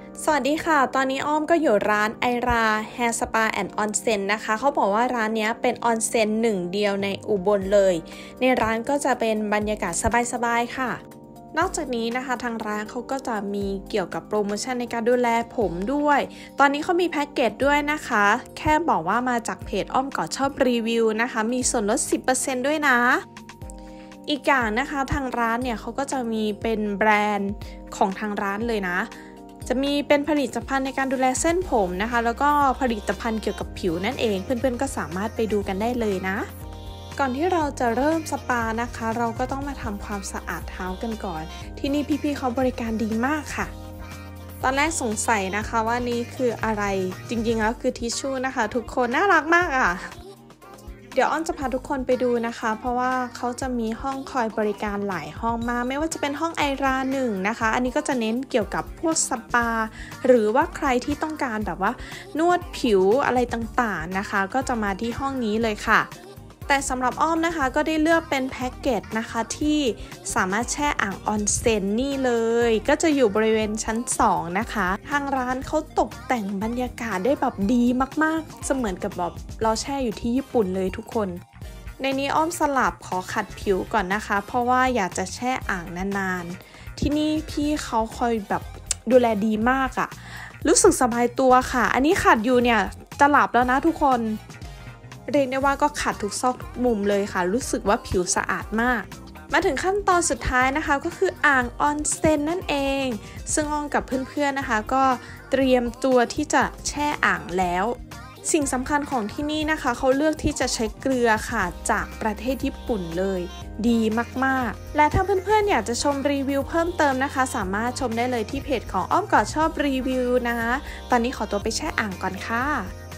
สวัสดีค่ะตอนนี้อ้อมก็อยู่ร้านไอราแฮร์สปาแอนด์ออนเซ็นนะคะเขาบอกว่าร้านนี้เป็นออนเซ็นหนึ่งเดียวในอุบลเลยในร้านก็จะเป็นบรรยากาศสบายๆค่ะนอกจากนี้นะคะทางร้านเขาก็จะมีเกี่ยวกับโปรโมชั่นในการดูแลผมด้วยตอนนี้เขามีแพ็กเกจด้วยนะคะแค่บอกว่ามาจากเพจอ้อมกอดชอบรีวิวนะคะมีส่วนลด 10% ด้วยนะอีกอย่างนะคะทางร้านเนี่ยเขาก็จะมีเป็นแบรนด์ของทางร้านเลยนะจะมีเป็นผลิตภัณฑ์ในการดูแลเส้นผมนะคะแล้วก็ผลิตภัณฑ์เกี่ยวกับผิวนั่นเองเพื่อนๆก็สามารถไปดูกันได้เลยนะก่อนที่เราจะเริ่มสปานะคะเราก็ต้องมาทำความสะอาดเท้ากันก่อนที่นี่พี่ๆเขาบริการดีมากค่ะตอนแรกสงสัยนะคะว่านี่คืออะไรจริงๆแล้วคือทิชชู่นะคะทุกคนน่ารักมากอ่ะเดี๋ยวอ้อนจะพาทุกคนไปดูนะคะเพราะว่าเขาจะมีห้องคอยบริการหลายห้องมากไม่ว่าจะเป็นห้องไอรา1นะคะอันนี้ก็จะเน้นเกี่ยวกับพวกสปาหรือว่าใครที่ต้องการแบบว่านวดผิวอะไรต่างๆนะคะก็จะมาที่ห้องนี้เลยค่ะแต่สำหรับอ้อมนะคะก็ได้เลือกเป็นแพ็กเกจนะคะที่สามารถแช่อ่างออนเซ็นนี่เลยก็จะอยู่บริเวณชั้น2นะคะทางร้านเขาตกแต่งบรรยากาศได้แบบดีมากๆเสมือนกับแบบเราแช่อยู่ที่ญี่ปุ่นเลยทุกคนในนี้อ้อมสลับขอขัดผิวก่อนนะคะเพราะว่าอยากจะแช่อ่างนานๆที่นี่พี่เขาคอยแบบดูแลดีมากอะรู้สึกสบายตัวค่ะอันนี้ขัดอยู่เนี่ยจะหลับแล้วนะทุกคนเรียกได้ว่าก็ขัดทุกซอกทุกมุมเลยค่ะรู้สึกว่าผิวสะอาดมากมาถึงขั้นตอนสุดท้ายนะคะก็คืออ่างออนเซ็นนั่นเองซึ่งอ้อมกับเพื่อนๆนะคะก็เตรียมตัวที่จะแช่อ่างแล้วสิ่งสำคัญของที่นี่นะคะเขาเลือกที่จะใช้เกลือค่ะจากประเทศญี่ปุ่นเลยดีมากๆและถ้าเพื่อนๆอยากจะชมรีวิวเพิ่มเติมนะคะสามารถชมได้เลยที่เพจของอ้อมกอดชอบรีวิวนะตอนนี้ขอตัวไปแช่อ่างก่อนค่ะ